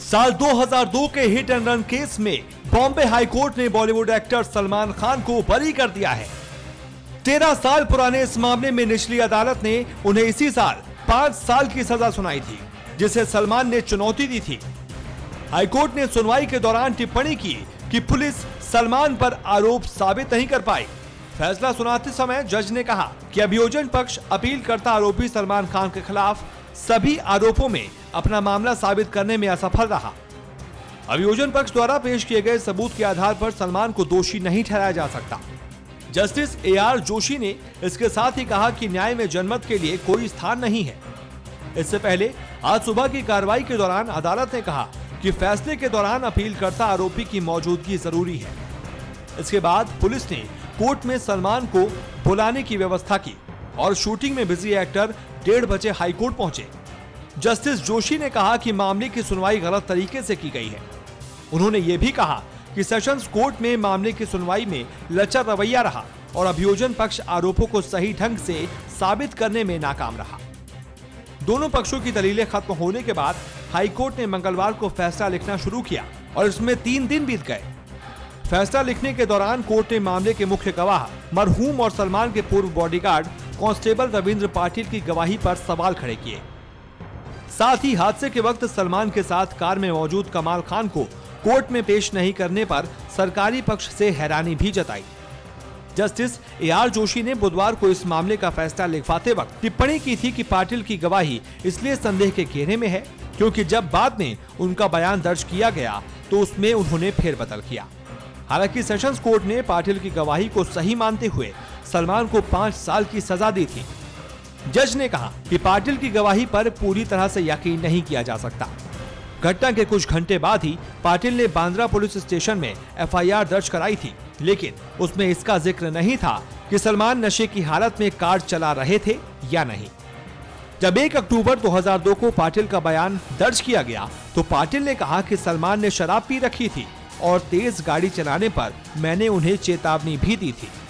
साल 2002 के hit and run case में बॉम्बे हाई कोर्ट ने बॉलीवुड एक्टर सलमान खान को बरी कर दिया है। 13 साल पुराने इस मामले में निचली अदालत ने उन्हें इसी साल 5 साल की सजा सुनाई थी, जिसे सलमान ने चुनौती दी थी। हाईकोर्ट ने सुनवाई के दौरान टिप्पणी की कि पुलिस सलमान पर आरोप साबित नहीं कर पाई। फैसला सुनाते समय जज ने कहा कि अभियोजन पक्ष अपील करता आरोपी सलमान खान के खिलाफ सभी आरोपों में अपना मामला साबित करने में असफल रहा। अभियोजन पक्ष द्वारा पेश किए गए सबूत के आधार पर सलमान को दोषी नहीं ठहराया जा सकता। जस्टिस AR जोशी ने इसके साथ ही कहा कि न्याय में जनमत के लिए कोई स्थान नहीं है। इससे पहले आज सुबह की कार्रवाई के दौरान अदालत ने कहा कि फैसले के दौरान अपीलकर्ता आरोपी की मौजूदगी जरूरी है। इसके बाद पुलिस ने कोर्ट में सलमान को बुलाने की व्यवस्था की और शूटिंग में बिजी एक्टर 1:30 बजे हाईकोर्ट पहुंचे। जस्टिस जोशी ने कहा कि मामले की सुनवाई गलत तरीके से की गई है। उन्होंने ये भी कहा कि सेशंस कोर्ट में मामले की सुनवाई में लचर रवैया रहा और अभियोजन पक्ष आरोपों को सही ढंग से साबित करने में नाकाम रहा। दोनों पक्षों की दलीलें खत्म होने के बाद हाईकोर्ट ने मंगलवार को फैसला लिखना शुरू किया और इसमें 3 दिन बीत गए। फैसला लिखने के दौरान कोर्ट ने मामले के मुख्य गवाह मरहूम और सलमान के पूर्व बॉडीगार्ड कांस्टेबल रविंद्र पाटिल की गवाही पर सवाल खड़े किए। साथ ही हादसे के वक्त सलमान के साथ कार में मौजूद कमाल खान को कोर्ट में पेश नहीं करने पर सरकारी पक्ष से हैरानी भी जताई। जस्टिस AR जोशी ने बुधवार को इस मामले का फैसला लिखवाते वक्त टिप्पणी की थी कि पाटिल की गवाही इसलिए संदेह के घेरे में है क्योंकि जब बाद में उनका बयान दर्ज किया गया तो उसमें उन्होंने फेरबदल किया। हालांकि सेशंस कोर्ट ने पाटिल की गवाही को सही मानते हुए सलमान को 5 साल की सजा दी थी। जज ने कहा कि पाटिल की गवाही पर पूरी तरह से यकीन नहीं किया जा सकता। घटना के कुछ घंटे बाद ही पाटिल ने बांद्रा पुलिस स्टेशन में FIR दर्ज कराई थी, लेकिन उसमें इसका जिक्र नहीं था कि सलमान नशे की हालत में कार चला रहे थे या नहीं। जब 1 अक्टूबर 2002 को पाटिल का बयान दर्ज किया गया तो पाटिल ने कहा कि सलमान ने शराब पी रखी थी और तेज गाड़ी चलाने पर मैंने उन्हें चेतावनी भी दी थी।